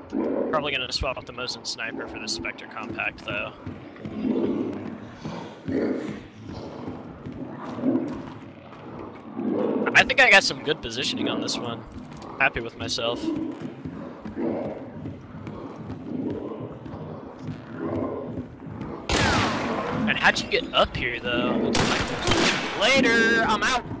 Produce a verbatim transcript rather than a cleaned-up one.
Probably gonna swap out the Mosin Sniper for the Spectre Compact, though. I think I got some good positioning on this one. Happy with myself. And how'd you get up here, though? Later, I'm out.